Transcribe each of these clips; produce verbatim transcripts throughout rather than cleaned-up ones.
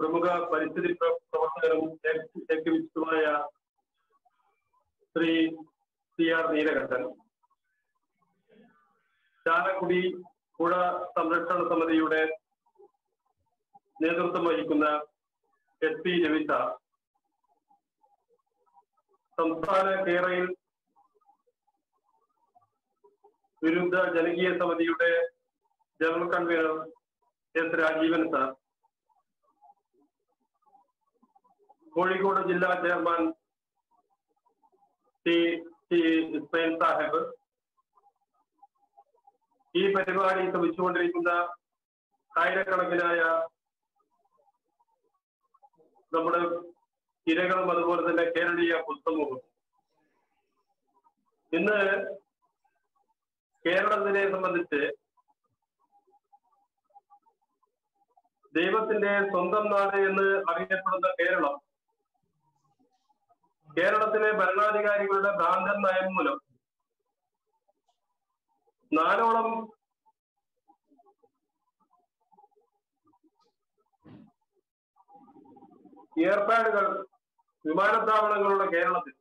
പ്രമുഖ പരിസ്ഥിതി പ്രവർത്തകരും ആക്ടിവിസ്റ്റുമായ ശ്രീ സി ആർ നീലകണ്ഠൻ, ചാലക്കുടി പുഴ സംരക്ഷണ സമിതിയുടെ നേതൃത്വം വഹിക്കുന്ന എസ് പി രവിത, സംസ്ഥാന കേരയിൽ വിരുദ്ധ ജനകീയ സമിതിയുടെ general convener S Rajeevan sir, Kozhikode ജില്ലാ chairman T T Ismail Sahib, ഈ പരിപാടി ശ്രമിച്ചുകൊണ്ടിരിക്കുന്ന ആയിരക്കണക്കിനായ നമ്മുടെ ഇരകളും അതുപോലെ തന്നെ കേരളീയ പൊതുസമൂഹം, ഇന്ന് കേരളത്തിനെ സംബന്ധിച്ച് ദൈവത്തിന്റെ സ്വന്തം നാട് എന്ന് അറിയപ്പെടുന്ന കേരളം, കേരളത്തിലെ ഭരണാധികാരികളുടെ ഭ്രാന്തൻ നയം മൂലം നാലോളം എയർപാഡുകൾ വിമാനത്താവളങ്ങളുള്ള കേരളത്തിൽ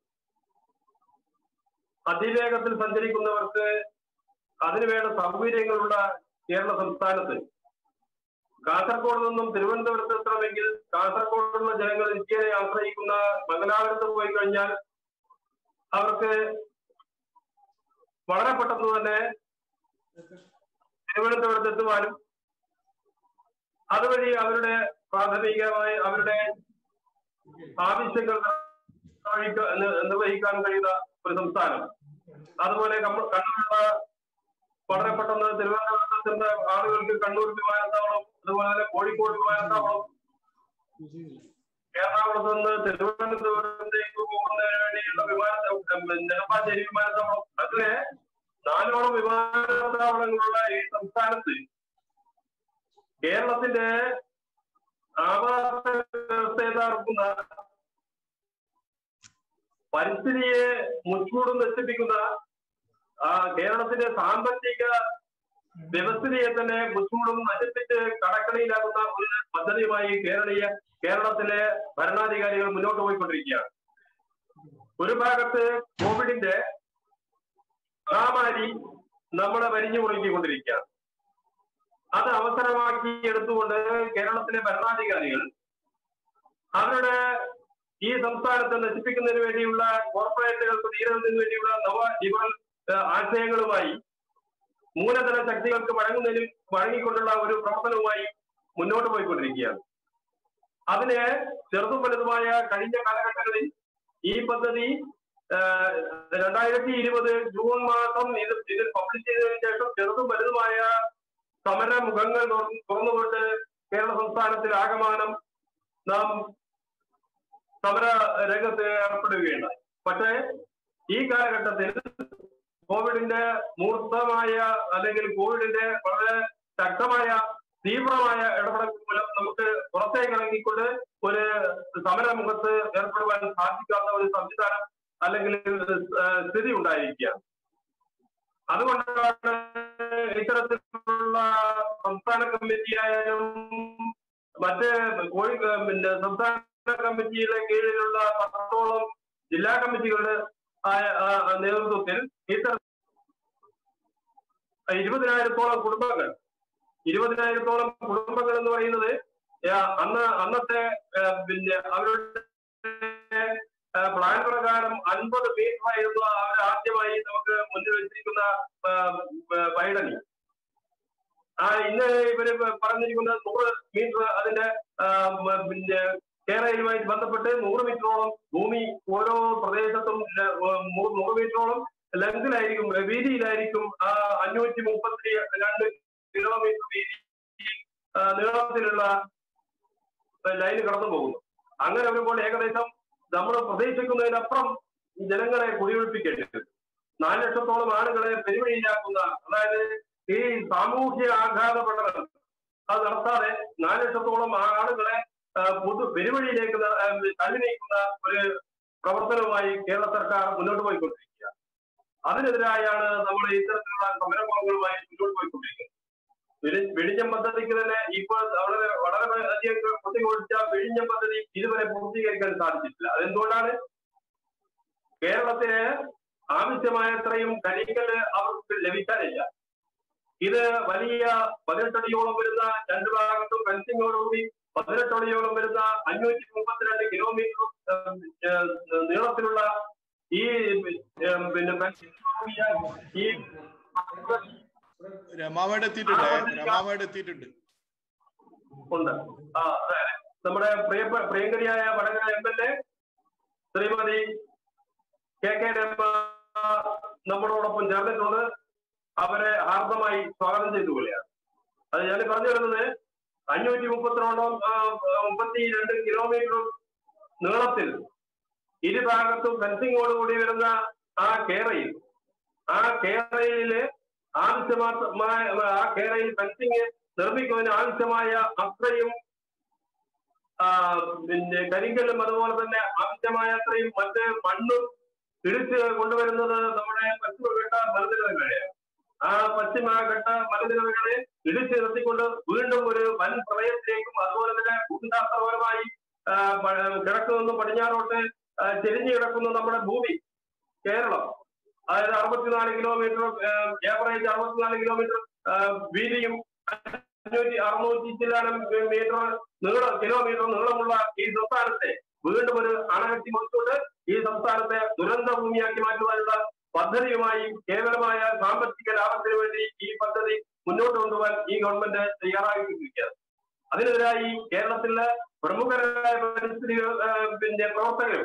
അതിവേഗത്തിൽ സഞ്ചരിക്കുന്നവർക്ക് അതിനുവേണ്ട സൗകര്യങ്ങളുള്ള കേരള സംസ്ഥാനത്ത് കാസർഗോഡ് നിന്നും തിരുവനന്തപുരത്ത് എത്തണമെങ്കിൽ കാസർഗോഡുള്ള ജനങ്ങൾ ഇന്ത്യയെ ആശ്രയിക്കുന്ന മംഗലാപുരത്ത് പോയി കഴിഞ്ഞാൽ അവർക്ക് വളരെ പെട്ടെന്ന് തന്നെ തിരുവനന്തപുരത്ത് എത്തുവാനും അതുവഴി അവരുടെ പ്രാഥമികമായി അവരുടെ ആവശ്യങ്ങൾ നിർവഹിക്കാൻ കഴിയുന്ന ഒരു സംസ്ഥാനം. അതുപോലെ കണ്ണൂരുള്ള വളരെ പെട്ടെന്ന് തിരുവനന്തപുരത്തിന്റെ ആളുകൾക്ക് കണ്ണൂർ വിമാനത്താവളം, അതുപോലെ തന്നെ കോഴിക്കോട് വിമാനത്താവളം, എറണാകുളത്ത് നിന്ന് തിരുവനന്തപുരത്തേക്ക് പോകുന്നതിന് വേണ്ടിയുള്ള വിമാന നെടുമ്പാശ്ശേരി വിമാനത്താവളം, അങ്ങനെ നാലോളം വിമാനത്താവളങ്ങളുള്ള ഈ സംസ്ഥാനത്ത് കേരളത്തിന്റെ ആവാസ വ്യവസ്ഥയെ തകർക്കുന്ന, പരിസ്ഥിതിയെ മുച്ചൂടും നശിപ്പിക്കുന്ന, ആ കേരളത്തിന്റെ സാമ്പത്തിക വ്യവസ്ഥയെ തന്നെ മുച്ചൂടും നശിപ്പിച്ച് കടക്കണിയിലാക്കുന്ന ഒരു പദ്ധതിയുമായി കേരളീയ കേരളത്തിലെ ഭരണാധികാരികൾ മുന്നോട്ട് പോയിക്കൊണ്ടിരിക്കുകയാണ്. ഒരു ഭാഗത്ത് കോവിഡിന്റെ മഹാമാരി നമ്മളെ വരിഞ്ഞു മുറുക്കിക്കൊണ്ടിരിക്കുകയാണ്. അത് അവസരമാക്കി എടുത്തുകൊണ്ട് കേരളത്തിലെ ഭരണാധികാരികൾ അവരുടെ ഈ സംസ്ഥാനത്തെ നശിപ്പിക്കുന്നതിന് വേണ്ടിയുള്ള കോർപ്പറേറ്റുകൾക്ക് തീരുന്നതിന് വേണ്ടിയുള്ള നവ ലിബറൽ ആശയങ്ങളുമായി മൂലധന ശക്തികൾക്ക് വഴങ്ങുന്നതിന് വഴങ്ങിക്കൊണ്ടുള്ള ഒരു പ്രവർത്തനവുമായി മുന്നോട്ട് പോയിക്കൊണ്ടിരിക്കുകയാണ്. അതിന് ചെറുതും വലുതുമായ കഴിഞ്ഞ കാലഘട്ടങ്ങളിൽ ഈ പദ്ധതി രണ്ടായിരത്തി ഇരുപത് ജൂൺ മാസം ഇത് ഇതിൽ പബ്ലിഷ് ചെയ്തതിനു ശേഷം ചെറുതും വലുതുമായ സമര മുഖങ്ങൾ തുറന്നുകൊണ്ട് കേരള സംസ്ഥാനത്തിൽ ആകമാനം നാം സമര രംഗത്ത് ഏർപ്പെടുകയുണ്ടായി. പക്ഷേ ഈ കാലഘട്ടത്തിൽ കോവിഡിന്റെ മൂർത്തമായ അല്ലെങ്കിൽ കോവിഡിന്റെ വളരെ ശക്തമായ തീവ്രമായ ഇടപെടൽ മൂലം നമുക്ക് പുറത്തേക്ക് ഇറങ്ങിക്കൊണ്ട് ഒരു സമരമുഖത്ത് ഏർപ്പെടുവാൻ സാധിക്കാത്ത ഒരു സംവിധാനം അല്ലെങ്കിൽ സ്ഥിതി ഉണ്ടായിരിക്കുകയാണ്. അതുകൊണ്ടാണ് ഇത്തരത്തിലുള്ള സംസ്ഥാന കമ്മിറ്റിയായാലും മറ്റ് കോഴി പിന്നെ സംസ്ഥാന കമ്മിറ്റിയുടെ കീഴിലുള്ള പത്തോളം ജില്ലാ കമ്മിറ്റികളുടെ നേതൃത്വത്തിൽ ഇത്തരം ഇരുപതിനായിരത്തോളം കുടുംബങ്ങൾ ഇരുപതിനായിരത്തോളം കുടുംബങ്ങൾ എന്ന് പറയുന്നത് അന്ന് അന്നത്തെ പിന്നെ അവരുടെ പ്ലാൻ പ്രകാരം അൻപത് മീറ്റർ ആയിരുന്നു അവർ ആദ്യമായി നമുക്ക് മുന്നിൽ വെച്ചിരിക്കുന്ന പൈഡനി. ആ ഇന്ന് ഇവര് പറഞ്ഞിരിക്കുന്നത് നൂറ് മീറ്റർ അതിന്റെ പിന്നെ കേരളയുമായി ബന്ധപ്പെട്ട് നൂറ് മീറ്ററോളം ഭൂമി ഓരോ പ്രദേശത്തും നൂറ് മീറ്ററോളം ലെങ്തിലായിരിക്കും, വീതിയിലായിരിക്കും ആ അഞ്ഞൂറ്റി മുപ്പത്തി രണ്ട് കിലോമീറ്റർ വീതി നീളത്തിലുള്ള ലൈന് കടന്നു പോകുന്നു. അങ്ങനെ വരുമ്പോൾ ഏകദേശം നമ്മൾ പ്രതീക്ഷിക്കുന്നതിനപ്പുറം ജനങ്ങളെ കുടിയൊഴിപ്പിക്കേണ്ടത് നാല് ലക്ഷത്തോളം ആളുകളെ പെരുവഴിയിലാക്കുന്ന, അതായത് ഈ സാമൂഹ്യ ആഘാത പഠനം അത് നടത്താതെ നാല് ലക്ഷത്തോളം ആളുകളെ പൊതു പെരുവഴിയിലേക്ക് തള്ളി നീക്കുന്ന ഒരു പ്രവർത്തനവുമായി കേരള സർക്കാർ മുന്നോട്ട് പോയിക്കൊണ്ടിരിക്കുക. അതിനെതിരായാണ് നമ്മൾ ഇത്തരത്തിലുള്ള സമരമുഖങ്ങളുമായി മുന്നോട്ട് പോയിക്കൊണ്ടിരിക്കുന്നത്. വിഴിഞ്ഞം പദ്ധതിക്ക് തന്നെ ഇപ്പോൾ വളരെ വളരെ അധികം കുത്തിക്കൊഴിച്ച വിഴിഞ്ഞം പദ്ധതി ഇതുവരെ പൂർത്തീകരിക്കാൻ സാധിച്ചിട്ടില്ല. അതെന്തുകൊണ്ടാണ്? കേരളത്തിന് ആവശ്യമായത്രയും കരിങ്കല്ല് അവർക്ക് ലഭിക്കാനില്ല. ഇത് വലിയ പതിനെട്ടടിയോളം വരുന്ന രണ്ട് ഭാഗത്തും ഫെൻസിങ്ങോടുകൂടി പതിനെട്ടടിയോളം വരുന്ന അഞ്ഞൂറ്റി മുപ്പത്തിരണ്ട് കിലോമീറ്റർ നീളത്തിലുള്ള ഈ പിന്നെ ഈ രമാമയുടെ എത്തിയിട്ടുണ്ട് രമാമയുടെ എത്തിയിട്ടുണ്ട് ഉണ്ട്. ആ അതെ, നമ്മുടെ പ്രിയ പ്രിയങ്കരിയായ Vadakara M L A Shrimati K K Rama നമ്മളോടൊപ്പം ചേർന്നിട്ടുണ്ട്. അവരെ ഹാർദമായി സ്വാഗതം ചെയ്തുകൊള്ളുകയാണ്. അത് ഞാൻ പറഞ്ഞു വരുന്നത് അഞ്ഞൂറ്റി മുപ്പത്തിരണ്ടോളം മുപ്പത്തി രണ്ട് കിലോമീറ്റർ നീളത്തിൽ ഇരുഭാഗത്തും ഫെൻസിങ്ങോടുകൂടി വരുന്ന ആ കേരയിൽ ആ കേരയില് ആവശ്യമായ ആ കേരയിൽ ഫെൻസിങ് നിർമ്മിക്കുന്നതിന് ആവശ്യമായ അത്രയും പിന്നെ കരിങ്കല്ലും അതുപോലെ തന്നെ ആവശ്യമായ അത്രയും മറ്റ് മണ്ണും ഇടിച്ച് കൊണ്ടുവരുന്നത് നമ്മുടെ പശ്ചിമഘട്ട മലനിരകളെയാണ്. ആ പശ്ചിമഘട്ട മലനിരകളെ ഇടിച്ച് നിർത്തിക്കൊണ്ട് വീണ്ടും ഒരു വൻ പ്രളയത്തിലേക്കും അതുപോലെ തന്നെ ഭൂമിശാസ്ത്രപരമായി കിടക്കുന്ന പടിഞ്ഞാറോട്ട് ചെരിഞ്ഞു കിടക്കുന്ന നമ്മുടെ ഭൂമി കേരളം, അതായത് അറുപത്തിനാല് കിലോമീറ്റർ ഏവറേജ് അറുപത്തിനാല് കിലോമീറ്റർ വീതിയും അഞ്ഞൂറ്റി അറുന്നൂറ്റി ചില്ലാനം മീറ്റർ നീളം കിലോമീറ്റർ നീളമുള്ള ഈ സംസ്ഥാനത്തെ വീണ്ടും ഒരു അണകെട്ടി മുറിച്ചുകൊണ്ട് ഈ സംസ്ഥാനത്തെ ദുരന്ത ഭൂമിയാക്കി മാറ്റുവാനുള്ള പദ്ധതിയുമായി കേവലമായ സാമ്പത്തിക ലാഭത്തിന് വേണ്ടി ഈ പദ്ധതി മുന്നോട്ട് കൊണ്ടുപോകാൻ ഈ ഗവൺമെന്റ് തയ്യാറാക്കിയിരിക്കുകയാണ്. അതിനെതിരായി കേരളത്തിലെ പ്രമുഖരായ പരിസ്ഥിതി പിന്നെ പ്രവർത്തകരും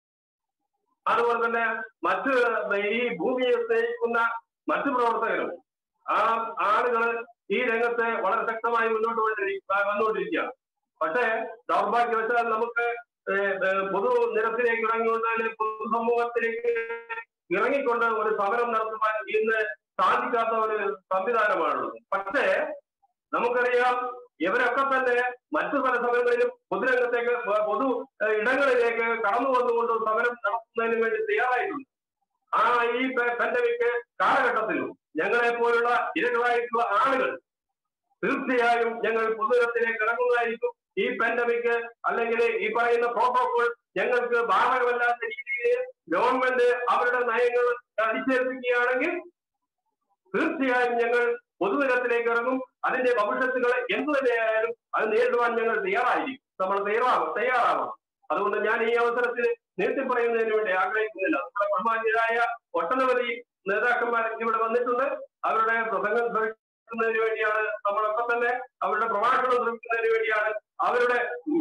അതുപോലെ തന്നെ മറ്റ് ഈ ഭൂമിയെ സ്നേഹിക്കുന്ന മറ്റു പ്രവർത്തകരും ആ ആളുകൾ ഈ രംഗത്തെ വളരെ ശക്തമായി മുന്നോട്ട് വന്നുകൊണ്ടിരിക്കുകയാണ്. പക്ഷേ ദൗർഭാഗ്യവശാൽ നമുക്ക് പൊതു നിരത്തിലേക്ക് ഇറങ്ങിക്കൊണ്ട് പൊതുസമൂഹത്തിലേക്ക് ഇറങ്ങിക്കൊണ്ട് ഒരു സമരം നടത്തുവാൻ ഇന്ന് സാധിക്കാത്ത ഒരു സംവിധാനമാണുള്ളത്. പക്ഷേ നമുക്കറിയാം, ഇവരൊക്കെ തന്നെ മറ്റു പല സമയങ്ങളിലും പൊതുരംഗത്തേക്ക് പൊതു ഇടങ്ങളിലേക്ക് കടന്നു വന്നുകൊണ്ട് സമരം നടത്തുന്നതിന് വേണ്ടി തയ്യാറായിട്ടുണ്ട്. ആ ഈ പാൻഡമിക് കാലഘട്ടത്തിലും ഞങ്ങളെ പോലുള്ള ഇരകളായിട്ടുള്ള ആളുകൾ തീർച്ചയായും ഞങ്ങൾ പൊതുനിരത്തിലേക്ക് ഇറങ്ങുന്നതായിരിക്കും. ഈ പാൻഡമിക് അല്ലെങ്കിൽ ഈ പറയുന്ന പ്രോട്ടോകോൾ ഞങ്ങൾക്ക് ബാധകമല്ലാത്ത രീതിയിൽ ഗവൺമെന്റ് അവരുടെ നയങ്ങൾ അടിച്ചേൽപ്പിക്കുകയാണെങ്കിൽ തീർച്ചയായും ഞങ്ങൾ പൊതുനിരത്തിലേക്ക് ഇറങ്ങും. അതിന്റെ ഭവിഷ്യത്തുകൾ എന്തു തന്നെയായാലും അത് നേരിടുവാൻ ഞങ്ങൾ തയ്യാറായിരിക്കും. നമ്മൾ തയ്യാറാവും തയ്യാറാവണം അതുകൊണ്ട് ഞാൻ ഈ അവസരത്തിൽ നീട്ടി പറയുന്നതിന് വേണ്ടി ആഗ്രഹിക്കുന്നില്ല. നമ്മുടെ ബഹുമാന്യരായ ഒട്ടനവധി നേതാക്കന്മാർ ഇവിടെ വന്നിട്ടുണ്ട്. അവരുടെ പ്രസംഗം ശ്രമിക്കുന്നതിന് വേണ്ടിയാണ്, നമ്മളൊക്കെ തന്നെ അവരുടെ പ്രഭാഷണം ശ്രമിക്കുന്നതിന് വേണ്ടിയാണ്, അവരുടെ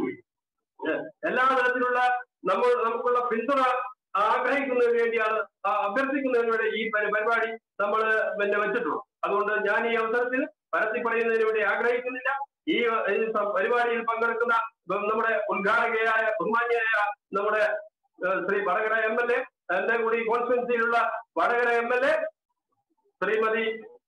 എല്ലാ തരത്തിലുള്ള നമ്മൾ നമുക്കുള്ള പിന്തുണ ആഗ്രഹിക്കുന്നതിന് വേണ്ടിയാണ്, അഭ്യർത്ഥിക്കുന്നതിന് വേണ്ടി ഈ പരിപാടി നമ്മൾ പിന്നെ വെച്ചിട്ടുള്ളൂ. അതുകൊണ്ട് ഞാൻ ഈ അവസരത്തിൽ പരത്തി പറയുന്നതിന് വേണ്ടി ആഗ്രഹിക്കുന്നില്ല. ഈ പരിപാടിയിൽ പങ്കെടുക്കുന്ന നമ്മുടെ ഉദ്ഘാടകയായ ബഹുമാന്യയായ നമ്മുടെ Shri Vadakara M L A, എന്റെ കൂടി കോൺസ്റ്റിറ്റ്യുവൻസിയിലുള്ള Vadakara M L A Shrimati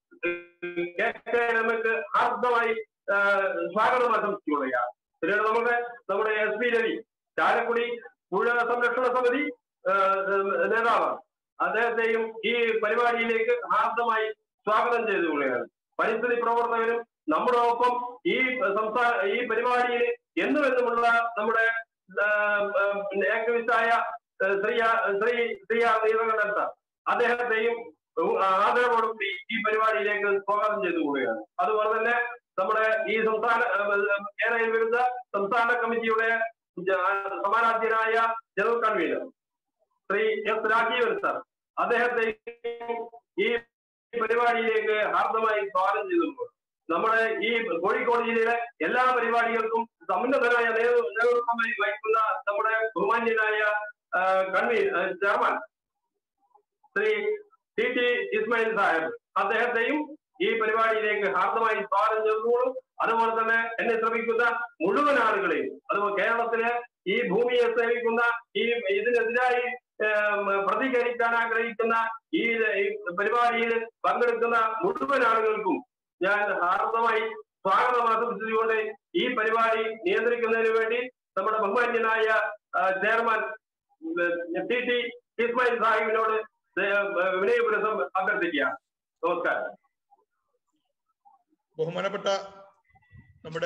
K K രമയ്ക്ക് ഹാർദമായി സ്വാഗതം ആശംസിക്കുകയാണ്. പിന്നീട് നമ്മുടെ നമ്മുടെ എസ് പി രവി ചാലക്കുടി പുഴ സംരക്ഷണ സമിതി നേതാവാണ്. അദ്ദേഹത്തെയും ഈ പരിപാടിയിലേക്ക് ഹാർദമായി സ്വാഗതം ചെയ്തുകൊള്ളുകയാണ്. പരിസ്ഥിതി പ്രവർത്തകരും നമ്മുടെ ഒപ്പം ഈ സംസ്ഥാന ഈ പരിപാടിയിൽ എന്നുമെന്നുമുള്ള നമ്മുടെ ആക്ടിവിസ്റ്റായ ശ്രീ ശ്രീ ശ്രീ ആർ നീലകണ്ഠൻ സാർ, അദ്ദേഹത്തെയും ആദരവോടുകൂടി ഈ പരിപാടിയിലേക്ക് സ്വാഗതം ചെയ്തുകൊള്ളുകയാണ്. അതുപോലെ തന്നെ നമ്മുടെ ഈ സംസ്ഥാന കേരളയിൽ വരുന്ന സംസ്ഥാന കമ്മിറ്റിയുടെ സമാനാധ്യനായ general convener Shri S Rajeevan sir, അദ്ദേഹത്തെയും ഈ പരിപാടിയിലേക്ക് ഹാർദമായി സ്വാഗതം ചെയ്തിട്ടുണ്ട്. നമ്മുടെ ഈ കോഴിക്കോട് ജില്ലയിലെ എല്ലാ പരിപാടികൾക്കും സമുന്നതരായ നേതൃത്വം വഹിക്കുന്ന നമ്മുടെ ബഹുമാന്യനായ കൺവീ chairman Shri T T Ismail Sahib, അദ്ദേഹത്തെയും ഈ പരിപാടിയിലേക്ക് ഹാർദമായി സ്വാഗതം ചെയ്തുകൊള്ളു. അതുപോലെ തന്നെ എന്നെ ശ്രമിക്കുന്ന മുഴുവൻ ആളുകളെയും, അതുപോലെ കേരളത്തിലെ ഈ ഭൂമിയെ സേവിക്കുന്ന ഈ ഇതിനെതിരായി പ്രതികരിക്കാൻ ആഗ്രഹിക്കുന്ന ഈ പരിപാടിയിൽ പങ്കെടുക്കുന്ന മുഴുവൻ ആളുകൾക്കും ഞാൻ ഹാർദമായി സ്വാഗതം ആശംസിച്ചുകൊണ്ട് ഈ പരിപാടി നിയന്ത്രിക്കുന്നതിന് വേണ്ടി നമ്മുടെ ബഹുമാന്യനായ ചെയർമാൻ ടി ടി ഇസ്മായിൽ സാഹിബിനോട് വിനയപുരസം അഭ്യർത്ഥിക്കുകയാണ്. നമസ്കാരം. ബഹുമാനപ്പെട്ട നമ്മുടെ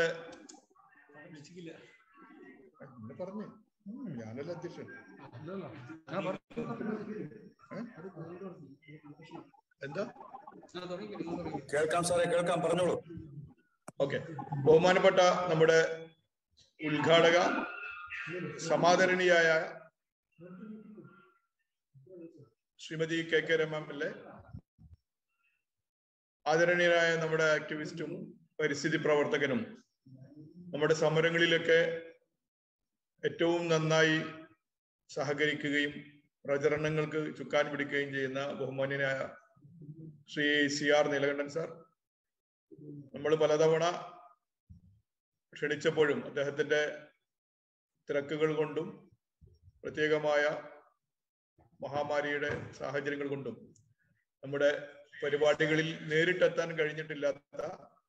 പറഞ്ഞു ഞാനല്ല അധ്യക്ഷൻ. എന്താ കേൾക്കാം സാറേ, കേൾക്കാം, പറഞ്ഞോളൂ. ഓക്കെ. ബഹുമാനപ്പെട്ട നമ്മുടെ ഉദ്ഘാടക സമാദരണീയായ Shrimati K K Rama M L A, ആദരണീയനായ നമ്മുടെ ആക്ടിവിസ്റ്റും പരിസ്ഥിതി പ്രവർത്തകനും നമ്മുടെ സമരങ്ങളിലൊക്കെ ഏറ്റവും നന്നായി സഹകരിക്കുകയും പ്രചരണങ്ങൾക്ക് ചുക്കാൻ പിടിക്കുകയും ചെയ്യുന്ന ബഹുമാന്യനായ Shri C R Neelakantan sir, നമ്മൾ പലതവണ ക്ഷണിച്ചപ്പോഴും അദ്ദേഹത്തിന്റെ തിരക്കുകൾ കൊണ്ടും പ്രത്യേകമായ മഹാമാരിയുടെ സാഹചര്യങ്ങൾ കൊണ്ടും നമ്മുടെ പരിപാടികളിൽ നേരിട്ടെത്താൻ കഴിഞ്ഞിട്ടില്ലാത്ത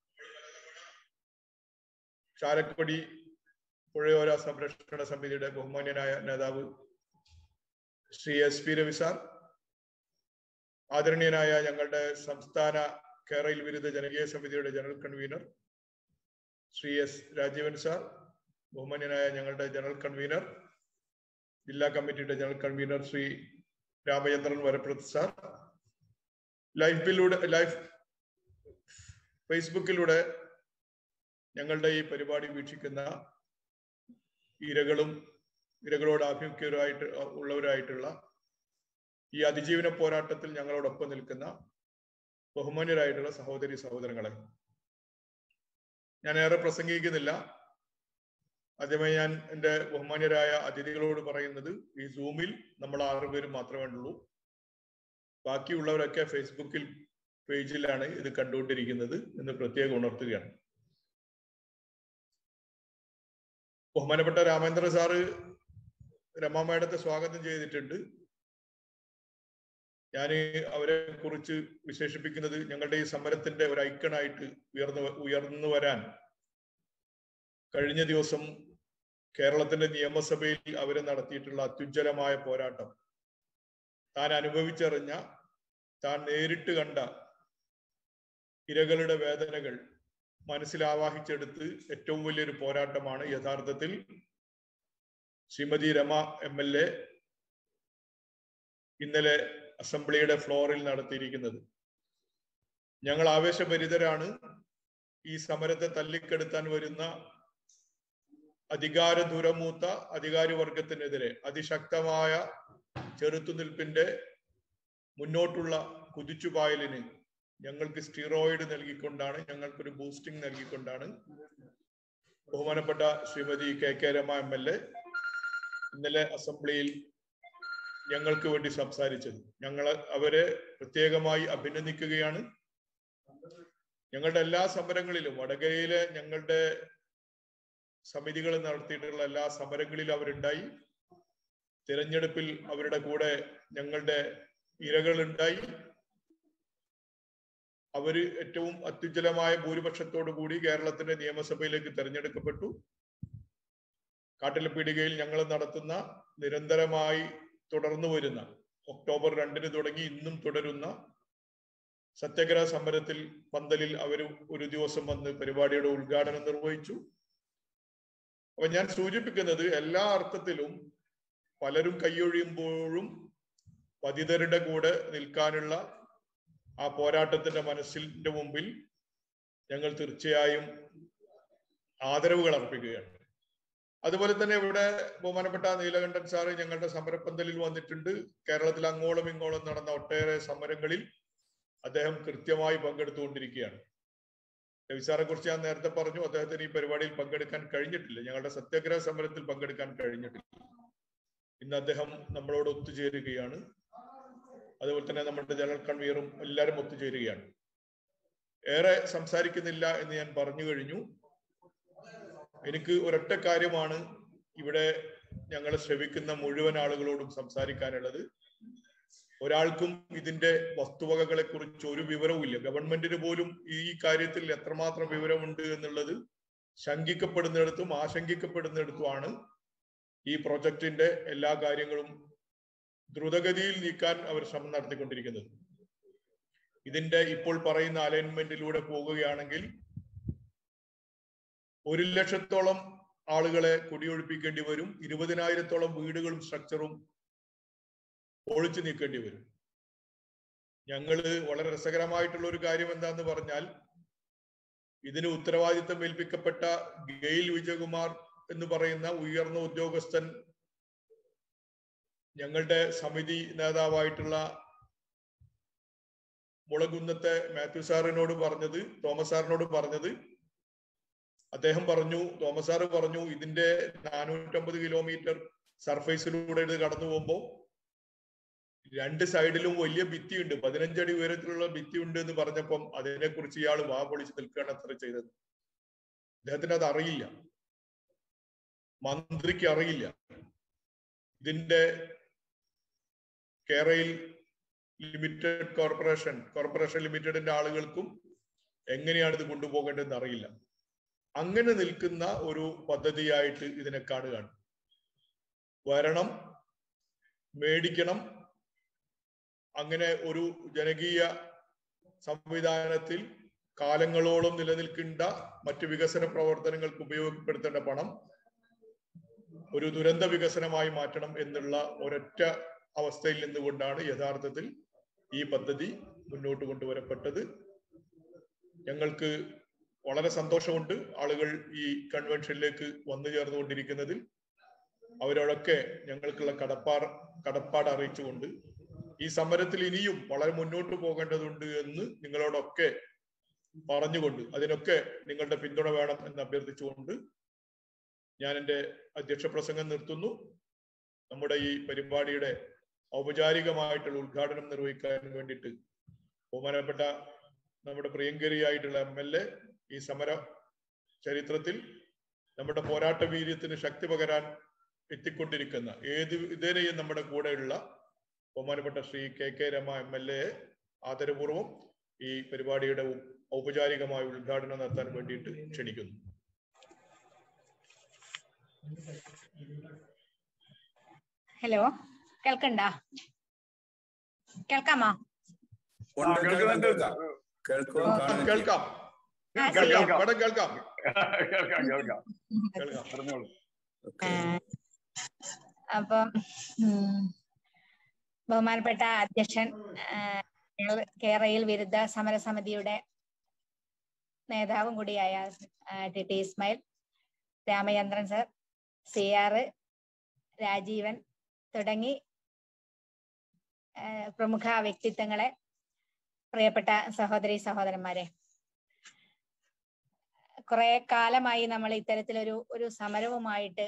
ചാലക്കുടി പുഴയോര സംരക്ഷണ സമിതിയുടെ ബഹുമാന്യനായ നേതാവ് Shri S P Ravi sir, ആദരണീയനായ ഞങ്ങളുടെ സംസ്ഥാന കേരള വിരുദ്ധ ജനകീയ സമിതിയുടെ general convener Shri S Rajeevan sir, ബഹുമാന്യനായ ഞങ്ങളുടെ ജനറൽ കൺവീനർ ജില്ലാ കമ്മിറ്റിയുടെ general convener Shri Ramachandran Varaprath sir, ലൈഫിലൂടെ ലൈഫ് ഫേസ്ബുക്കിലൂടെ ഞങ്ങളുടെ ഈ പരിപാടി വീക്ഷിക്കുന്ന ഇരകളും ഇരകളോട് ആഭിമുഖ്യരായിട്ട് ഉള്ളവരായിട്ടുള്ള ഈ അതിജീവന പോരാട്ടത്തിൽ ഞങ്ങളോടൊപ്പം നിൽക്കുന്ന ബഹുമാന്യരായിട്ടുള്ള സഹോദരി സഹോദരങ്ങളെ, ഞാൻ ഏറെ പ്രസംഗിക്കുന്നില്ല. ആദ്യമായി ഞാൻ എൻ്റെ ബഹുമാന്യരായ അതിഥികളോട് പറയുന്നത്, ഈ സൂമിൽ നമ്മൾ ആറുപേരും മാത്രമേ ഉള്ളൂ. ബാക്കിയുള്ളവരൊക്കെ ഫേസ്ബുക്കിൽ പേജിലാണ് ഇത് കണ്ടുകൊണ്ടിരിക്കുന്നത് എന്ന് പ്രത്യേകം ഉണർത്തുകയാണ്. ബഹുമാനപ്പെട്ട രാമേന്ദ്ര സാറ് രമാ മാഡത്തെ സ്വാഗതം ചെയ്തിട്ടുണ്ട്. ഞാൻ അവരെ കുറിച്ച് വിശേഷിപ്പിക്കുന്നത് ഞങ്ങളുടെ ഈ സമരത്തിന്റെ ഒരു ഐക്കണായിട്ട് ഉയർന്നു ഉയർന്നു വരാൻ കഴിഞ്ഞ ദിവസം കേരളത്തിന്റെ നിയമസഭയിൽ അവരെ നടത്തിയിട്ടുള്ള അത്യുജ്വലമായ പോരാട്ടം, താൻ അനുഭവിച്ചറിഞ്ഞ, താൻ നേരിട്ട് കണ്ട ഇരകളുടെ വേദനകൾ മനസ്സിലാവാഹിച്ചെടുത്ത് ഏറ്റവും വലിയൊരു പോരാട്ടമാണ് യഥാർത്ഥത്തിൽ Shrimati Rama M L A ഇന്നലെ അസംബ്ലിയുടെ ഫ്ലോറിൽ നടത്തിയിരിക്കുന്നത്. ഞങ്ങൾ ആവേശഭരിതരാണ്. ഈ സമരത്തെ തല്ലിക്കെടുത്താൻ വരുന്ന അധികാര ദുരമൂത്ത അധികാരിവർഗത്തിനെതിരെ അതിശക്തമായ ചെറുത്തുനിൽപ്പിന്റെ മുന്നോട്ടുള്ള കുതിച്ചുപായലിന് ഞങ്ങൾക്ക് സ്റ്റിറോയിഡ് നൽകിക്കൊണ്ടാണ്, ഞങ്ങൾക്കൊരു ബൂസ്റ്റിംഗ് നൽകിക്കൊണ്ടാണ് ബഹുമാനപ്പെട്ട Shrimati K K Rama M L A ഇന്നലെ അസംബ്ലിയിൽ ഞങ്ങൾക്ക് വേണ്ടി സംസാരിച്ചത്. ഞങ്ങൾ അവരെ പ്രത്യേകമായി അഭിനന്ദിക്കുകയാണ്. ഞങ്ങളുടെ എല്ലാ സമരങ്ങളിലും, വടകരയിലെ ഞങ്ങളുടെ സമിതികൾ നടത്തിയിട്ടുള്ള എല്ലാ സമരങ്ങളിലും അവരുണ്ടായി. തിരഞ്ഞെടുപ്പിൽ അവരുടെ കൂടെ ഞങ്ങളുടെ ഇരകളുണ്ടായി. അവര് ഏറ്റവും അത്യുജ്വലമായ ഭൂരിപക്ഷത്തോടു കൂടി കേരളത്തിന്റെ നിയമസഭയിലേക്ക് തെരഞ്ഞെടുക്കപ്പെട്ടു. കാട്ടിലപ്പീടികയിൽ ഞങ്ങൾ നടത്തുന്ന നിരന്തരമായി തുടർന്നു വരുന്ന, ഒക്ടോബർ രണ്ടിന് തുടങ്ങി ഇന്നും തുടരുന്ന സത്യാഗ്രഹ സമരത്തിൽ പന്തലിൽ അവർ ഒരു ദിവസം വന്ന് പരിപാടിയുടെ ഉദ്ഘാടനം നിർവഹിച്ചു. അപ്പൊ ഞാൻ സൂചിപ്പിക്കുന്നത്, എല്ലാ അർത്ഥത്തിലും പലരും കൈയൊഴിയുമ്പോഴും പതിതരുടെ കൂടെ നിൽക്കാനുള്ള ആ പോരാട്ടത്തിന്റെ മനസ്സിന്റെ മുമ്പിൽ ഞങ്ങൾ തീർച്ചയായും ആദരവുകൾ അർപ്പിക്കുകയാണ്. അതുപോലെ തന്നെ ഇവിടെ ബഹുമാനപ്പെട്ട നീലകണ്ഠൻ സാറ് ഞങ്ങളുടെ സമരപ്പന്തലിൽ വന്നിട്ടുണ്ട്. കേരളത്തിൽ അങ്ങോളം ഇങ്ങോളം നടന്ന ഒട്ടേറെ സമരങ്ങളിൽ അദ്ദേഹം കൃത്യമായി പങ്കെടുത്തുകൊണ്ടിരിക്കുകയാണ്. രവി സാറെ കുറിച്ച് ഞാൻ നേരത്തെ പറഞ്ഞു, അദ്ദേഹത്തിന് ഈ പരിപാടിയിൽ പങ്കെടുക്കാൻ കഴിഞ്ഞിട്ടില്ല, ഞങ്ങളുടെ സത്യാഗ്രഹ സമരത്തിൽ പങ്കെടുക്കാൻ കഴിഞ്ഞിട്ടില്ല. ഇന്ന് അദ്ദേഹം നമ്മളോട് ഒത്തുചേരുകയാണ്. അതുപോലെ തന്നെ നമ്മുടെ ജനറൽ കൺവീനറും എല്ലാവരും ഒത്തുചേരുകയാണ്. ഏറെ സംസാരിക്കുന്നില്ല എന്ന് ഞാൻ പറഞ്ഞു കഴിഞ്ഞു. എനിക്ക് ഒരൊറ്റ കാര്യമാണ് ഇവിടെ ഞങ്ങൾ ശ്രമിക്കുന്ന മുഴുവൻ ആളുകളോടും സംസാരിക്കാനുള്ളത്. ഒരാൾക്കും ഇതിന്റെ വസ്തുവകകളെ കുറിച്ച് ഒരു വിവരവും ഇല്ല. ഗവൺമെന്റിന് പോലും ഈ കാര്യത്തിൽ എത്രമാത്രം വിവരമുണ്ട് എന്നുള്ളത് ശങ്കിക്കപ്പെടുന്നിടത്തും ആശങ്കിക്കപ്പെടുന്നിടത്തുമാണ് ഈ പ്രൊജക്ടിന്റെ എല്ലാ കാര്യങ്ങളും ദ്രുതഗതിയിൽ നീക്കാൻ അവർ ശ്രമം നടത്തിക്കൊണ്ടിരിക്കുന്നത്. ഇതിന്റെ ഇപ്പോൾ പറയുന്ന അലൈൻമെന്റിലൂടെ പോകുകയാണെങ്കിൽ ഒരു ലക്ഷത്തോളം ആളുകളെ കുടിയൊഴിപ്പിക്കേണ്ടി വരും. ഇരുപതിനായിരത്തോളം വീടുകളും സ്ട്രക്ചറും ഒഴിച്ചു നീക്കേണ്ടി വരും. ഞങ്ങള് വളരെ രസകരമായിട്ടുള്ള ഒരു കാര്യം എന്താന്ന് പറഞ്ഞാൽ, ഇതിന് ഉത്തരവാദിത്തം ഏൽപ്പിക്കപ്പെട്ട ഗെയിൽ വിജയകുമാർ എന്ന് പറയുന്ന ഉയർന്ന ഉദ്യോഗസ്ഥൻ ഞങ്ങളുടെ സമിതി നേതാവായിട്ടുള്ള മുളകുന്നത്തെ മാത്യു സാറിനോട് പറഞ്ഞത്, തോമസ് സാറിനോട് പറഞ്ഞത്, അദ്ദേഹം പറഞ്ഞു, തോമസ് സാറ് പറഞ്ഞു, ഇതിന്റെ നാനൂറ്റമ്പത് കിലോമീറ്റർ സർഫേസിലൂടെ ഇത് കടന്നു പോകുമ്പോൾ രണ്ട് സൈഡിലും വലിയ ഭിത്തിയുണ്ട്, പതിനഞ്ചടി ഉയരത്തിലുള്ള ഭിത്തി ഉണ്ട് എന്ന് പറഞ്ഞപ്പം അതിനെക്കുറിച്ച് ഇയാൾ വാ പൊളിച്ച് നിൽക്കുകയാണ് അത്ര ചെയ്തത്. അദ്ദേഹത്തിന് അത് അറിയില്ല, മന്ത്രിക്ക് അറിയില്ല. ഇതിന്റെ കേരയിൽ ലിമിറ്റഡ് കോർപ്പറേഷൻ കോർപ്പറേഷൻ ലിമിറ്റഡിന്റെ ആളുകൾക്കും എങ്ങനെയാണ് ഇത് കൊണ്ടുപോകേണ്ടതെന്ന് അറിയില്ല. അങ്ങനെ നിൽക്കുന്ന ഒരു പദ്ധതിയായിട്ട് ഇതിനെ കാണുകയാണ്. വരണം, മേടിക്കണം, അങ്ങനെ ഒരു ജനകീയ സംവിധാനത്തിൽ കാലങ്ങളോളം നിലനിൽക്കേണ്ട മറ്റ് വികസന പ്രവർത്തനങ്ങൾക്ക് ഉപയോഗപ്പെടുത്തേണ്ട പണം ഒരു ദുരന്ത വികസനമായി മാറ്റണം എന്നുള്ള ഒരൊറ്റ അവസ്ഥയിൽ നിന്നുകൊണ്ടാണ് യഥാർത്ഥത്തിൽ ഈ പദ്ധതി മുന്നോട്ട് കൊണ്ടുവരപ്പെട്ടത്. ഞങ്ങൾക്ക് വളരെ സന്തോഷമുണ്ട് ആളുകൾ ഈ കൺവെൻഷനിലേക്ക് വന്നു ചേർന്നുകൊണ്ടിരിക്കുന്നതിൽ. അവരോടൊക്കെ ഞങ്ങൾക്കുള്ള കടപ്പാട് കടപ്പാട് അറിയിച്ചുകൊണ്ട് ഈ സമരത്തിൽ ഇനിയും വളരെ മുന്നോട്ട് പോകേണ്ടതുണ്ട് എന്ന് നിങ്ങളോടൊക്കെ പറഞ്ഞുകൊണ്ട് അതിനൊക്കെ നിങ്ങളുടെ പിന്തുണ വേണം എന്ന് അഭ്യർത്ഥിച്ചുകൊണ്ട് ഞാൻ എൻ്റെ അധ്യക്ഷ പ്രസംഗം നിർത്തുന്നു. നമ്മുടെ ഈ പരിപാടിയുടെ ഔപചാരികമായിട്ടുള്ള ഉദ്ഘാടനം നിർവഹിക്കാൻ വേണ്ടിയിട്ട് ബഹുമാനപ്പെട്ട നമ്മുടെ പ്രിയങ്കരിയായിട്ടുള്ള എം എൽ എ ഈ സമര ചരിത്രത്തിൽ നമ്മുടെ പോരാട്ട വീര്യത്തിന് ശക്തി പകരാൻ എത്തിക്കൊണ്ടിരിക്കുന്ന ഏത് ഇതേരെയും നമ്മുടെ കൂടെയുള്ള ബഹുമാനപ്പെട്ട Shri K K Rama M L A ആദരപൂർവ്വം ഈ പരിപാടിയുടെ ഔപചാരികമായ ഉദ്ഘാടനം നടത്താൻ വേണ്ടിയിട്ട് ക്ഷണിക്കുന്നു. ഹലോ, കേൾക്കണ്ട? കേൾക്കാമോ? കേൾക്കാം കേൾക്കാം കേൾക്കാം കേൾക്കാം. അപ്പം ബഹുമാനപ്പെട്ട അധ്യക്ഷൻ, കേരയിൽ വിരുദ്ധ സമരസമിതിയുടെ നേതാവും കൂടിയായ T T Ismail, Ramachandran sir, C R, Rajeevan തുടങ്ങി പ്രമുഖ വ്യക്തിത്വങ്ങളെ, പ്രിയപ്പെട്ട സഹോദരി സഹോദരന്മാരെ, കുറെ കാലമായി നമ്മൾ ഇത്തരത്തിലൊരു ഒരു സമരവുമായിട്ട്,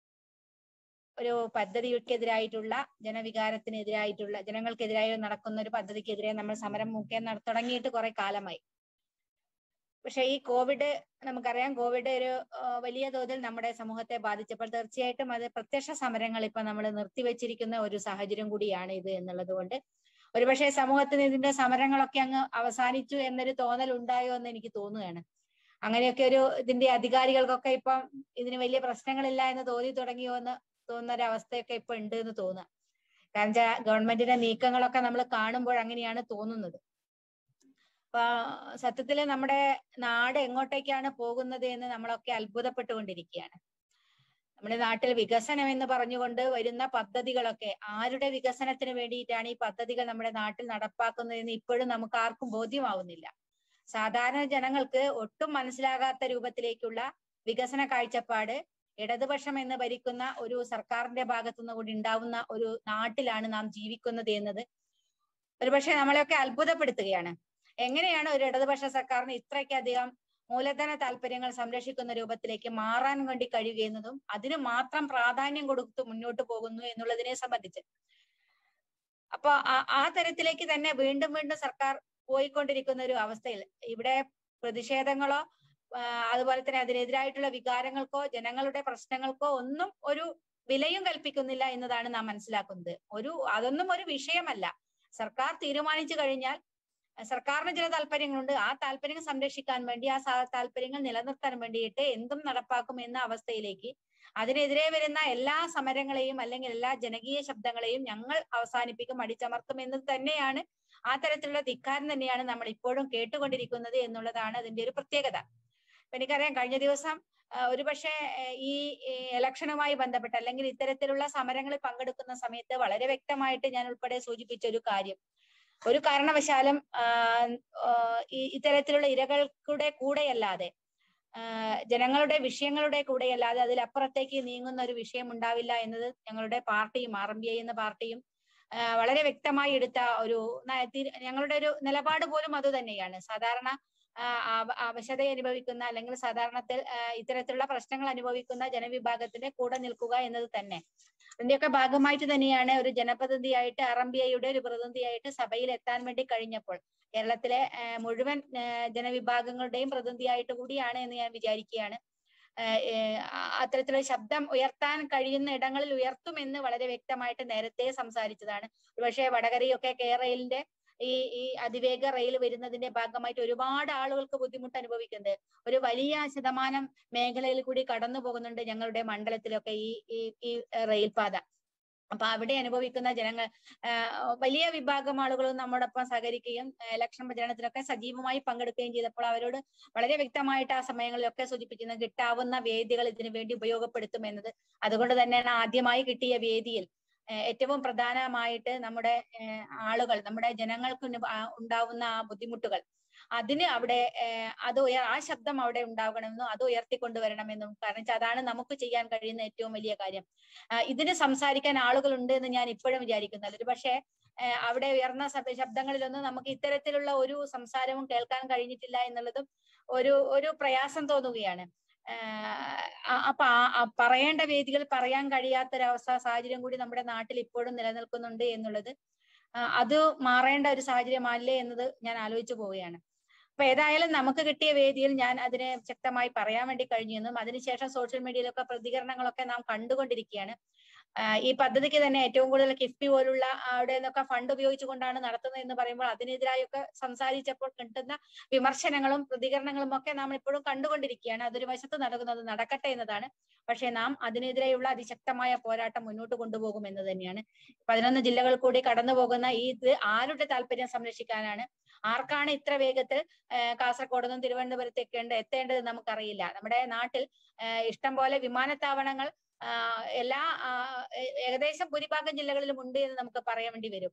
ഒരു പദ്ധതിക്കെതിരായിട്ടുള്ള, ജനവികാരത്തിനെതിരായിട്ടുള്ള, ജനങ്ങൾക്കെതിരായി നടക്കുന്ന ഒരു പദ്ധതിക്കെതിരെ നമ്മൾ സമരം മുഖേന നട തുടങ്ങിയിട്ട് കുറെ കാലമായി. പക്ഷെ ഈ കോവിഡ്, നമുക്കറിയാം, കോവിഡ് ഒരു വലിയ തോതിൽ നമ്മുടെ സമൂഹത്തെ ബാധിച്ചപ്പോൾ തീർച്ചയായിട്ടും അത് പ്രത്യക്ഷ സമരങ്ങൾ ഇപ്പൊ നമ്മൾ നിർത്തിവെച്ചിരിക്കുന്ന ഒരു സാഹചര്യം കൂടിയാണ് ഇത് എന്നുള്ളത് കൊണ്ട് ഒരുപക്ഷെ സമൂഹത്തിന് ഇതിന്റെ സമരങ്ങളൊക്കെ അങ്ങ് അവസാനിച്ചു എന്നൊരു തോന്നൽ ഉണ്ടായോ എന്ന് എനിക്ക് തോന്നുകയാണ്. അങ്ങനെയൊക്കെ ഒരു ഇതിന്റെ അധികാരികൾക്കൊക്കെ ഇപ്പം ഇതിന് വലിയ പ്രശ്നങ്ങളില്ല എന്ന് തോന്നി തുടങ്ങിയോ എന്ന് തോന്നുന്ന ഒരു അവസ്ഥയൊക്കെ ഇപ്പൊ ഉണ്ട് എന്ന് തോന്നുക. കാരണം വെച്ചാൽ ഗവൺമെന്റിന്റെ നീക്കങ്ങളൊക്കെ നമ്മൾ കാണുമ്പോൾ അങ്ങനെയാണ് തോന്നുന്നത്. അപ്പൊ സത്യത്തില് നമ്മുടെ നാട് എങ്ങോട്ടേക്കാണ് പോകുന്നത് എന്ന് നമ്മളൊക്കെ അത്ഭുതപ്പെട്ടുകൊണ്ടിരിക്കുകയാണ്. നമ്മുടെ നാട്ടിൽ വികസനം എന്ന് പറഞ്ഞുകൊണ്ട് വരുന്ന പദ്ധതികളൊക്കെ ആരുടെ വികസനത്തിന് വേണ്ടിയിട്ടാണ് ഈ പദ്ധതികൾ നമ്മുടെ നാട്ടിൽ നടപ്പാക്കുന്നതെന്ന് ഇപ്പോഴും നമുക്ക് ആർക്കും ബോധ്യമാവുന്നില്ല. സാധാരണ ജനങ്ങൾക്ക് ഒട്ടും മനസ്സിലാകാത്ത രൂപത്തിലേക്കുള്ള വികസന കാഴ്ചപ്പാട് ഇടതുപക്ഷം എന്ന് ഭരിക്കുന്ന ഒരു സർക്കാരിന്റെ ഭാഗത്തുനിന്ന് കൂടി ഉണ്ടാവുന്ന ഒരു നാട്ടിലാണ് നാം ജീവിക്കുന്നത് എന്നത് ഒരുപക്ഷെ നമ്മളെയൊക്കെ അത്ഭുതപ്പെടുത്തുകയാണ്. എങ്ങനെയാണ് ഒരു ഇടതുപക്ഷ സർക്കാരിന് ഇത്രയ്ക്കധികം മൂലധന താല്പര്യങ്ങൾ സംരക്ഷിക്കുന്ന രൂപത്തിലേക്ക് മാറാൻ വേണ്ടി കഴിയുകയെന്നതും അതിന് മാത്രം പ്രാധാന്യം കൊടുത്തു മുന്നോട്ട് പോകുന്നു എന്നുള്ളതിനെ സംബന്ധിച്ച്. അപ്പൊ ആ തരത്തിലേക്ക് തന്നെ വീണ്ടും വീണ്ടും സർക്കാർ പോയിക്കൊണ്ടിരിക്കുന്ന ഒരു അവസ്ഥയിൽ ഇവിടെ പ്രതിഷേധങ്ങളോ അതുപോലെ തന്നെ അതിനെതിരായിട്ടുള്ള വികാരങ്ങൾക്കോ ജനങ്ങളുടെ പ്രശ്നങ്ങൾക്കോ ഒന്നും ഒരു വിലയും കൽപ്പിക്കുന്നില്ല എന്നതാണ് നാം മനസ്സിലാക്കുന്നത്. ഒരു അതൊന്നും ഒരു വിഷയമല്ല. സർക്കാർ തീരുമാനിച്ചു കഴിഞ്ഞാൽ സർക്കാരിന് ചില താല്പര്യങ്ങളുണ്ട്, ആ താല്പര്യങ്ങൾ സംരക്ഷിക്കാൻ വേണ്ടി, ആ താല്പര്യങ്ങൾ നിലനിർത്താൻ വേണ്ടിയിട്ട് എന്തും നടപ്പാക്കും എന്ന അവസ്ഥയിലേക്ക് അതിനെതിരെ വരുന്ന എല്ലാ സമരങ്ങളെയും അല്ലെങ്കിൽ എല്ലാ ജനകീയ ശബ്ദങ്ങളെയും ഞങ്ങൾ അവസാനിപ്പിക്കും, അടിച്ചമർത്തും എന്ന് തന്നെയാണ്, ആ തരത്തിലുള്ള ധിക്കാരം തന്നെയാണ് നമ്മൾ ഇപ്പോഴും കേട്ടുകൊണ്ടിരിക്കുന്നത് എന്നുള്ളതാണ് അതിന്റെ ഒരു പ്രത്യേകത. എനിക്കറിയാം കഴിഞ്ഞ ദിവസം ഒരുപക്ഷെ ഈ ഇലക്ഷനുമായി ബന്ധപ്പെട്ട് അല്ലെങ്കിൽ ഇത്തരത്തിലുള്ള സമരങ്ങളിൽ പങ്കെടുക്കുന്ന സമയത്ത് വളരെ വ്യക്തമായിട്ട് ഞാൻ ഉൾപ്പെടെ സൂചിപ്പിച്ച ഒരു കാര്യം, ഒരു കാരണവശാലും ഇത്തരത്തിലുള്ള ഇരകൾക്കുടെ കൂടെയല്ലാതെ ജനങ്ങളുടെ വിഷയങ്ങളുടെ കൂടെയല്ലാതെ അതിലപ്പുറത്തേക്ക് നീങ്ങുന്ന ഒരു വിഷയം ഉണ്ടാവില്ല എന്നത് ഞങ്ങളുടെ പാർട്ടിയും ആർ എം പി ഐ എന്ന പാർട്ടിയും വളരെ വ്യക്തമായി എടുത്ത ഒരു ഞങ്ങളുടെ ഒരു നിലപാട് പോലും അത് തന്നെയാണ്. സാധാരണ അവശത അനുഭവിക്കുന്ന അല്ലെങ്കിൽ സാധാരണത്തിൽ ഇത്തരത്തിലുള്ള പ്രശ്നങ്ങൾ അനുഭവിക്കുന്ന ജനവിഭാഗത്തിന്റെ കൂടെ നിൽക്കുക എന്നത് തന്നെ അതിന്റെയൊക്കെ ഭാഗമായിട്ട് തന്നെയാണ് ഒരു ജനപ്രതിനിധിയായിട്ട് ആർ എം പി ഐയുടെ ഒരു പ്രതിനിധിയായിട്ട് സഭയിൽ എത്താൻ വേണ്ടി കഴിഞ്ഞപ്പോൾ കേരളത്തിലെ മുഴുവൻ ജനവിഭാഗങ്ങളുടെയും പ്രതിനിധിയായിട്ട് കൂടിയാണ് എന്ന് ഞാൻ വിചാരിക്കുകയാണ്. അത്തരത്തിലുള്ള ശബ്ദം ഉയർത്താൻ കഴിയുന്ന ഇടങ്ങളിൽ ഉയർത്തുമെന്ന് വളരെ വ്യക്തമായിട്ട് നേരത്തെ സംസാരിച്ചതാണ്. ഒരുപക്ഷെ വടകരയൊക്കെ കേരളയിലെ ഈ ഈ അതിവേഗ റെയിൽ വരുന്നതിന്റെ ഭാഗമായിട്ട് ഒരുപാട് ആളുകൾക്ക് ബുദ്ധിമുട്ട് അനുഭവിക്കുന്നത്, ഒരു വലിയ ശതമാനം മേഖലയിൽ കൂടി കടന്നു പോകുന്നുണ്ട് ഞങ്ങളുടെ മണ്ഡലത്തിലൊക്കെ ഈ ഈ ഈ റെയിൽപാത. അപ്പൊ അവിടെ അനുഭവിക്കുന്ന ജനങ്ങൾ വലിയ വിഭാഗം ആളുകളും നമ്മോടൊപ്പം സഹകരിക്കുകയും ഇലക്ഷൻ പ്രചരണത്തിലൊക്കെ സജീവമായി പങ്കെടുക്കുകയും ചെയ്തപ്പോൾ അവരോട് വളരെ വ്യക്തമായിട്ട് ആ സമയങ്ങളിലൊക്കെ സൂചിപ്പിക്കുന്നത് കിട്ടാവുന്ന വേദികൾ ഇതിനു വേണ്ടി ഉപയോഗപ്പെടുത്തുമെന്നത്. അതുകൊണ്ട് തന്നെയാണ് ആദ്യമായി കിട്ടിയ വേദിയിൽ ഏറ്റവും പ്രധാനമായിട്ട് നമ്മുടെ ആളുകൾ നമ്മുടെ ജനങ്ങൾക്ക് ഉണ്ടാവുന്ന ആ ബുദ്ധിമുട്ടുകൾ അതിന് അവിടെ അത് ഉയർ ആ ശബ്ദം അവിടെ ഉണ്ടാകണമെന്നും അത് ഉയർത്തിക്കൊണ്ടുവരണമെന്നും. കാരണം വെച്ചാൽ അതാണ് നമുക്ക് ചെയ്യാൻ കഴിയുന്ന ഏറ്റവും വലിയ കാര്യം. ഇതിന് സംസാരിക്കാൻ ആളുകൾ ഉണ്ട് എന്ന് ഞാൻ ഇപ്പോഴും വിചാരിക്കുന്നത്. ഒരു പക്ഷേ അവിടെ ഉയർന്ന ശബ്ദങ്ങളിലൊന്നും നമുക്ക് ഇത്തരത്തിലുള്ള ഒരു സംസാരവും കേൾക്കാൻ കഴിഞ്ഞിട്ടില്ല എന്നുള്ളതും ഒരു ഒരു പ്രയാസം തോന്നുകയാണ്. അപ്പൊ പറയേണ്ട വേദികൾ പറയാൻ കഴിയാത്തൊരവസ്ഥ സാഹചര്യം കൂടി നമ്മുടെ നാട്ടിൽ ഇപ്പോഴും നിലനിൽക്കുന്നുണ്ട് എന്നുള്ളത് അത് മാറേണ്ട ഒരു സാഹചര്യമല്ലേ എന്നത് ഞാൻ ആലോചിച്ചു പോവുകയാണ്. അപ്പൊ ഏതായാലും നമുക്ക് കിട്ടിയ വേദിയിൽ ഞാൻ അതിനെ ശക്തമായി പറയാൻ വേണ്ടി കഴിഞ്ഞെന്നും അതിനുശേഷം സോഷ്യൽ മീഡിയയിലൊക്കെ പ്രതികരണങ്ങളൊക്കെ നാം കണ്ടുകൊണ്ടിരിക്കുകയാണ്. ഈ പദ്ധതിക്ക് തന്നെ ഏറ്റവും കൂടുതൽ കിഫ്ബി പോലുള്ള അവിടെ നിന്നൊക്കെ ഫണ്ട് ഉപയോഗിച്ചുകൊണ്ടാണ് നടത്തുന്നത് എന്ന് പറയുമ്പോൾ അതിനെതിരായൊക്കെ സംസാരിച്ചപ്പോൾ കിട്ടുന്ന വിമർശനങ്ങളും പ്രതികരണങ്ങളും ഒക്കെ നാം ഇപ്പോഴും കണ്ടുകൊണ്ടിരിക്കുകയാണ്. അതൊരു വശത്ത് നടക്കുന്നത് നടക്കട്ടെ എന്നതാണ്. പക്ഷെ നാം അതിനെതിരെയുള്ള അതിശക്തമായ പോരാട്ടം മുന്നോട്ട് കൊണ്ടുപോകും എന്ന് തന്നെയാണ്. പതിനൊന്ന് ജില്ലകൾ കൂടി കടന്നു പോകുന്ന ഈ ഇത് ആരുടെ താല്പര്യം സംരക്ഷിക്കാനാണ്, ആർക്കാണ് ഇത്ര വേഗത്തിൽ കാസർഗോഡ് നിന്നും തിരുവനന്തപുരത്തേക്ക് എത്തേണ്ടത് നമുക്കറിയില്ല. നമ്മുടെ നാട്ടിൽ ഇഷ്ടം പോലെ വിമാനത്താവളങ്ങൾ എല്ലാ ഏകദേശം ഭൂരിഭാഗം ജില്ലകളിലും ഉണ്ട് എന്ന് നമുക്ക് പറയാൻ വേണ്ടി വരും.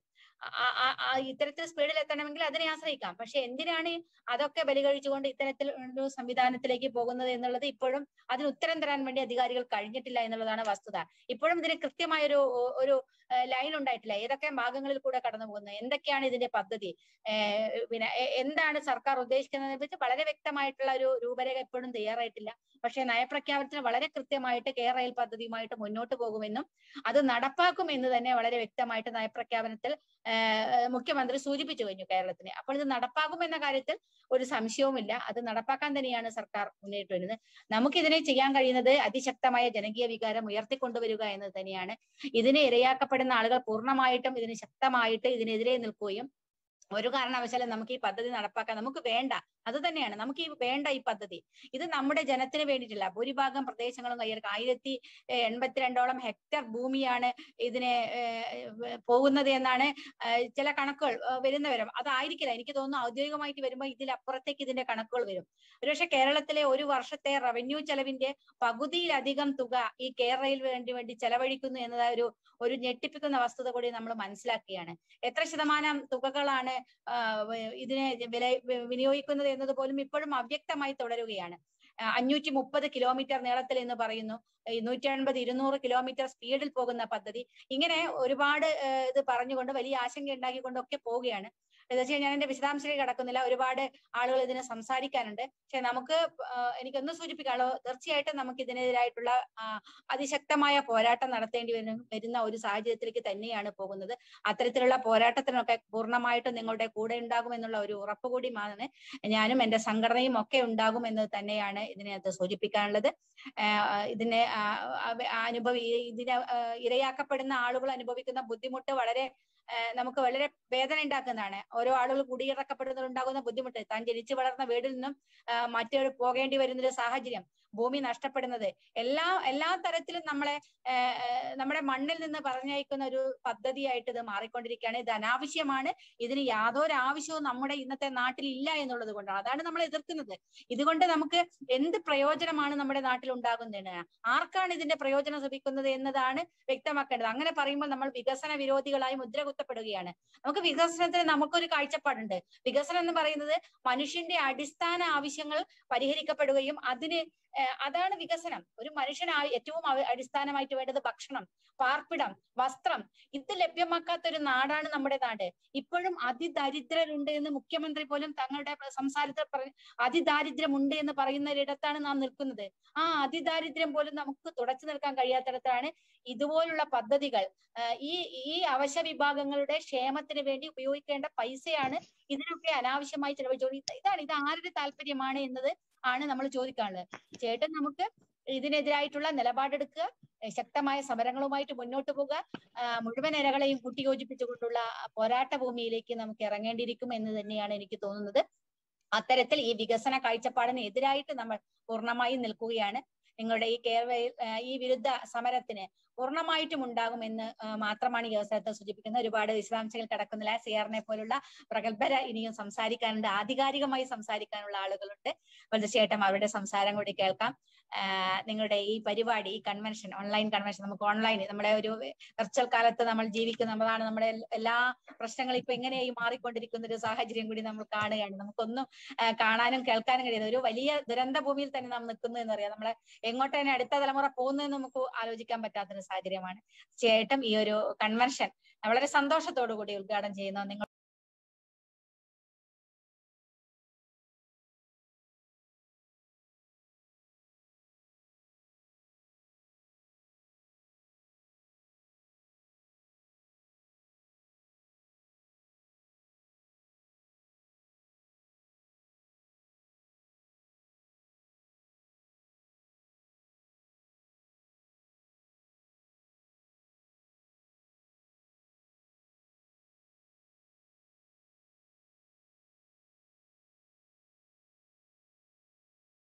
ഇത്തരത്തിൽ സ്പീഡിൽ എത്തണമെങ്കിൽ അതിനെ ആശ്രയിക്കാം. പക്ഷെ എന്തിനാണ് അതൊക്കെ ബലികഴിച്ചുകൊണ്ട് ഇത്തരത്തിൽ ഒരു സംവിധാനത്തിലേക്ക് പോകുന്നത് എന്നുള്ളത് ഇപ്പോഴും അതിന് ഉത്തരം തരാൻ വേണ്ടി അധികാരികൾ കഴിഞ്ഞിട്ടില്ല എന്നുള്ളതാണ് വസ്തുത. ഇപ്പോഴും ഇതിന് കൃത്യമായൊരു ഒരു ലൈൻ ഉണ്ടായിട്ടില്ല. ഏതൊക്കെ ഭാഗങ്ങളിൽ കൂടെ കടന്നു പോകുന്നത്, എന്തൊക്കെയാണ് ഇതിന്റെ പദ്ധതി, പിന്നെ എന്താണ് സർക്കാർ ഉദ്ദേശിക്കുന്നതിനെ പറ്റി വളരെ വ്യക്തമായിട്ടുള്ള ഒരു രൂപരേഖ ഇപ്പോഴും തയ്യാറായിട്ടില്ല. പക്ഷെ നയപ്രഖ്യാപനത്തിന് വളരെ കൃത്യമായിട്ട് കേരളയിൽ പദ്ധതിയുമായിട്ട് മുന്നോട്ട് പോകുമെന്നും അത് നടപ്പാക്കും എന്ന് തന്നെ വളരെ വ്യക്തമായിട്ട് നയപ്രഖ്യാപനത്തിൽ മുഖ്യമന്ത്രി സൂചിപ്പിച്ചു കഴിഞ്ഞു കേരളത്തിന്. അപ്പോൾ ഇത് നടപ്പാക്കും എന്ന കാര്യത്തിൽ ഒരു സംശയവുമില്ല. അത് നടപ്പാക്കാൻ തന്നെയാണ് സർക്കാർ മുന്നേറ്റ് വരുന്നത്. നമുക്കിതിനെ ചെയ്യാൻ കഴിയുന്നത് അതിശക്തമായ ജനകീയ വികാരം ഉയർത്തിക്കൊണ്ടുവരിക എന്നത് തന്നെയാണ്. ഇതിനെ ഇരയാക്കപ്പെടുന്ന ആളുകൾ പൂർണ്ണമായിട്ടും ഇതിന് ശക്തമായിട്ട് ഇതിനെതിരെ നിൽക്കുകയും ഒരു കാരണവശാലും നമുക്ക് ഈ പദ്ധതി നടപ്പാക്കാൻ നമുക്ക് വേണ്ട, അത് തന്നെയാണ് നമുക്ക് ഈ വേണ്ട ഈ പദ്ധതി. ഇത് നമ്മുടെ ജനത്തിന് വേണ്ടിയിട്ടില്ല. ഭൂരിഭാഗം പ്രദേശങ്ങളും കയ്യെടുക്കുക. ആയിരത്തി എൺപത്തിരണ്ടോളം ഹെക്ടർ ഭൂമിയാണ് ഇതിനെ പോകുന്നത് എന്നാണ് ചില കണക്കുകൾ വരുന്നവരും. അതായിരിക്കില്ല, എനിക്ക് തോന്നുന്നു ഔദ്യോഗികമായിട്ട് വരുമ്പോൾ ഇതിലപ്പുറത്തേക്ക് ഇതിന്റെ കണക്കുകൾ വരും. ഒരുപക്ഷെ കേരളത്തിലെ ഒരു വർഷത്തെ റവന്യൂ ചെലവിന്റെ പകുതിയിലധികം തുക ഈ കേരളയിൽ വേണ്ടി വേണ്ടി ചെലവഴിക്കുന്നു എന്നതായ ഒരു ഒരു ഞെട്ടിപ്പിക്കുന്ന വസ്തുത കൂടി നമ്മൾ മനസ്സിലാക്കുകയാണ്. എത്ര ശതമാനം തുകകളാണ് ഇതിനെ വില വിനിയോഗിക്കുന്നത് എന്നത് പോലും ഇപ്പോഴും അവ്യക്തമായി തുടരുകയാണ്. അഞ്ഞൂറ്റി മുപ്പത് കിലോമീറ്റർ നീളത്തിൽ എന്ന് പറയുന്നു, നൂറ്റി എൺപത് ഇരുന്നൂറ് കിലോമീറ്റർ സ്പീഡിൽ പോകുന്ന പദ്ധതി. ഇങ്ങനെ ഒരുപാട് ഇത് പറഞ്ഞുകൊണ്ട് വലിയ ആശങ്ക ഉണ്ടാക്കിക്കൊണ്ടൊക്കെ പോവുകയാണ്. തീർച്ചയായും ഞാൻ എന്റെ വിശദാംശങ്ങളിൽ കിടക്കുന്നില്ല. ഒരുപാട് ആളുകൾ ഇതിനെ സംസാരിക്കാനുണ്ട്. പക്ഷെ നമുക്ക് എനിക്കൊന്ന് സൂചിപ്പിക്കാനുള്ളൂ, തീർച്ചയായിട്ടും നമുക്ക് ഇതിനെതിരായിട്ടുള്ള അതിശക്തമായ പോരാട്ടം നടത്തേണ്ടി വരും വരുന്ന ഒരു സാഹചര്യത്തിലേക്ക് തന്നെയാണ് പോകുന്നത്. അത്തരത്തിലുള്ള പോരാട്ടത്തിനൊക്കെ പൂർണ്ണമായിട്ടും നിങ്ങളുടെ കൂടെ ഉണ്ടാകുമെന്നുള്ള ഒരു ഉറപ്പ് കൂടി ആണ് ഞാനും എന്റെ സംഘടനയും ഒക്കെ ഉണ്ടാകും എന്നത് തന്നെയാണ് ഇതിനകത്ത് സൂചിപ്പിക്കാനുള്ളത്. ഇതിനെ അനുഭവി ഇതിനെ ഇരയാക്കപ്പെടുന്ന ആളുകൾ അനുഭവിക്കുന്ന ബുദ്ധിമുട്ട് വളരെ നമുക്ക് വളരെ വേദന ഉണ്ടാക്കുന്നതാണ്. ഓരോ ആളുകൾ കുടിയിറക്കപ്പെടുന്നതുണ്ടാകുന്ന ബുദ്ധിമുട്ട്, താൻ ജനിച്ചു വളർന്ന വീടിൽ നിന്നും മറ്റൊരു പോകേണ്ടി വരുന്നൊരു സാഹചര്യം, ഭൂമി നഷ്ടപ്പെടുന്നത്, എല്ലാ എല്ലാ തരത്തിലും നമ്മളെ നമ്മുടെ മണ്ണിൽ നിന്ന് പറഞ്ഞയക്കുന്ന ഒരു പദ്ധതിയായിട്ട് ഇത് മാറിക്കൊണ്ടിരിക്കുകയാണ്. ഇത് അനാവശ്യമാണ്. ഇതിന് യാതൊരു ആവശ്യവും നമ്മുടെ ഇന്നത്തെ നാട്ടിൽ ഇല്ല എന്നുള്ളത് കൊണ്ടാണ്, അതാണ് നമ്മൾ എതിർക്കുന്നത്. ഇതുകൊണ്ട് നമുക്ക് എന്ത് പ്രയോജനമാണ് നമ്മുടെ നാട്ടിൽ ഉണ്ടാകുന്നതിന്, ആർക്കാണ് ഇതിന്റെ പ്രയോജനം ലഭിക്കുന്നത് എന്നതാണ് വ്യക്തമാക്കേണ്ടത്. അങ്ങനെ പറയുമ്പോൾ നമ്മൾ വികസന വിരോധികളായി മുദ്ര കുത്തപ്പെടുകയാണ്. നമുക്ക് വികസനത്തിന് നമുക്കൊരു കാഴ്ചപ്പാടുണ്ട്. വികസനം എന്ന് പറയുന്നത് മനുഷ്യന്റെ അടിസ്ഥാന ആവശ്യങ്ങൾ പരിഹരിക്കപ്പെടുകയും അതിന് അതാണ് വികസനം. ഒരു മനുഷ്യന് ഏറ്റവും അടിസ്ഥാനമായിട്ട് വേണ്ടത് ഭക്ഷണം, പാർപ്പിടം, വസ്ത്രം. ഇത് ലഭ്യമാക്കാത്ത ഒരു നാടാണ് നമ്മുടെ നാട്. ഇപ്പോഴും അതിദരിദ്രരുണ്ട് എന്ന് മുഖ്യമന്ത്രി പോലും തങ്ങളുടെ സംസാരത്തിൽ പറഞ്ഞ അതിദാരിദ്ര്യമുണ്ട് എന്ന് പറയുന്നൊരിടത്താണ് നാം നിൽക്കുന്നത്. ആ അതിദാരിദ്ര്യം പോലും നമുക്ക് തുടച്ചു നിൽക്കാൻ കഴിയാത്തിടത്താണ് ഇതുപോലുള്ള പദ്ധതികൾ. ഈ ഈ അവശ്യ വിഭാഗങ്ങളുടെ ക്ഷേമത്തിന് വേണ്ടി ഉപയോഗിക്കേണ്ട പൈസയാണ് ഇതിനൊക്കെ അനാവശ്യമായി ചെലവഴിച്ചോളി. ഇതാണ് ഇത് ആരുടെ താല്പര്യമാണ് എന്നത് ആണ് നമ്മൾ ചോദിക്കാനുള്ളത്. ചേട്ടൻ നമുക്ക് ഇതിനെതിരായിട്ടുള്ള നിലപാടെടുക്കുക, ശക്തമായ സമരങ്ങളുമായിട്ട് മുന്നോട്ട് പോകുക, മുഴുവൻ ഇരകളെയും കൂട്ടിയോജിപ്പിച്ചുകൊണ്ടുള്ള പോരാട്ട ഭൂമിയിലേക്ക് നമുക്ക് ഇറങ്ങേണ്ടിയിരിക്കും എന്ന് തന്നെയാണ് എനിക്ക് തോന്നുന്നത്. അത്തരത്തിൽ ഈ വികസന കാഴ്ചപ്പാടിന് എതിരായിട്ട് നമ്മൾ പൂർണ്ണമായും നിൽക്കുകയാണ്. നിങ്ങളുടെ ഈ കേരള ഈ വിരുദ്ധ സമരത്തിന് പൂർണ്ണമായിട്ടും ഉണ്ടാകുമെന്ന് മാത്രമാണ് ഈ അവസരത്തെ സൂചിപ്പിക്കുന്നത്. ഒരുപാട് വിശദാംശങ്ങൾ കിടക്കുന്നില്ല. സി ആറിനെ പോലുള്ള പ്രഗത്ഭര ഇനിയും സംസാരിക്കാനുണ്ട്, ആധികാരികമായി സംസാരിക്കാനുള്ള ആളുകളുണ്ട്. അപ്പോൾ തീർച്ചയായിട്ടും അവരുടെ സംസാരം കൂടി കേൾക്കാം. നിങ്ങളുടെ ഈ പരിപാടി, ഈ കൺവെൻഷൻ, ഓൺലൈൻ കൺവെൻഷൻ, നമുക്ക് ഓൺലൈൻ നമ്മുടെ ഒരു വെർച്വൽ കാലത്ത് നമ്മൾ ജീവിക്കുന്നതാണ്. നമ്മുടെ എല്ലാ പ്രശ്നങ്ങളും ഇപ്പൊ എങ്ങനെയായി മാറിക്കൊണ്ടിരിക്കുന്ന ഒരു സാഹചര്യം കൂടി നമ്മൾ കാണുകയാണ്. നമുക്കൊന്നും കാണാനും കേൾക്കാനും കഴിയുന്നത് ഒരു വലിയ ദുരന്ത ഭൂമിയിൽ തന്നെ നാം നിൽക്കുന്നു എന്നറിയാം. നമ്മളെ എങ്ങോട്ടാണ് അടുത്ത തലമുറ പോകുന്നതെന്ന് നമുക്ക് ആലോചിക്കാൻ പറ്റാത്തൊരു സാഹചര്യമാണ്. തീർച്ചയായിട്ടും ഈ ഒരു കൺവെൻഷൻ വളരെ സന്തോഷത്തോടു കൂടി ഉദ്ഘാടനം ചെയ്യുന്നു. നിങ്ങൾ